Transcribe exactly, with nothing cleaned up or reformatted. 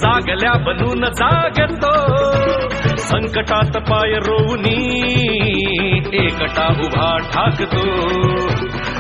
जागल्या बनून जागतो संकटात पाय रोवनी एकटा उभा ठाकतो